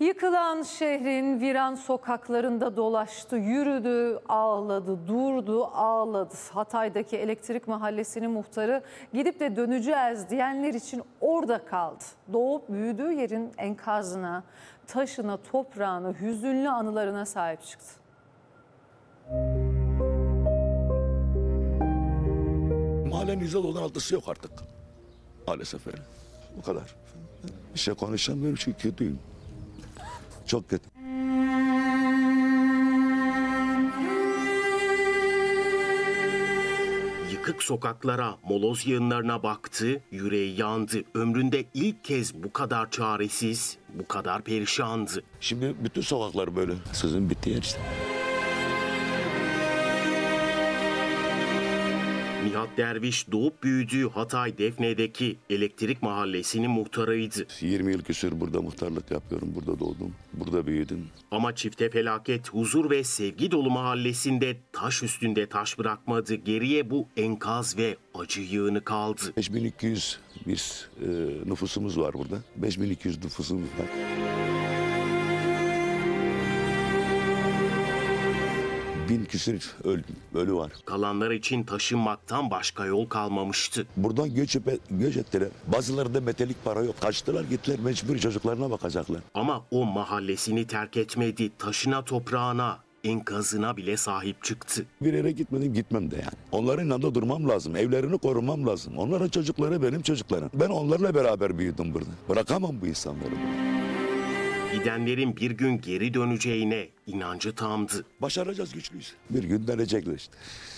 Yıkılan şehrin viran sokaklarında dolaştı, yürüdü, ağladı, durdu, ağladı. Hatay'daki Elektrik Mahallesi'nin muhtarı gidip de döneceğiz diyenler için orada kaldı. Doğup büyüdüğü yerin enkazına, taşına, toprağına, hüzünlü anılarına sahip çıktı. Mahallenin %96'sı altısı yok artık. Maalesef öyle. Bu kadar. Bir şey konuşamıyorum çünkü kötüyüm. Çok kötü. Yıkık sokaklara, moloz yığınlarına baktı, yüreği yandı. Ömründe ilk kez bu kadar çaresiz, bu kadar perişandı. Şimdi bütün sokaklar böyle. Sözün bittiği yer işte. Nihat Derviş doğup büyüdüğü Hatay Defne'deki Elektrik Mahallesi'nin muhtarıydı. 20 yıl küsur burada muhtarlık yapıyorum. Burada doğdum. Burada büyüdüm. Ama çifte felaket, huzur ve sevgi dolu mahallesinde taş üstünde taş bırakmadı. Geriye bu enkaz ve acı yığını kaldı. 5200 bir nüfusumuz var burada. 5200 nüfusumuz var. Bin küsur ölü var. Kalanlar için taşınmaktan başka yol kalmamıştı. Buradan göç ettiler. Bazılarında metalik para yok. Kaçtılar gittiler, mecbur çocuklarına bakacaklar. Ama o mahallesini terk etmedi. Taşına, toprağına, enkazına bile sahip çıktı. Bir yere gitmedim, gitmem de yani. Onların yanında durmam lazım. Evlerini korumam lazım. Onların çocukları benim çocuklarım. Ben onlarla beraber büyüdüm burada. Bırakamam bu insanları. Gidenlerin bir gün geri döneceğine inancı tamdı. Başaracağız, güçlüyüz. Bir gün dönecekler işte.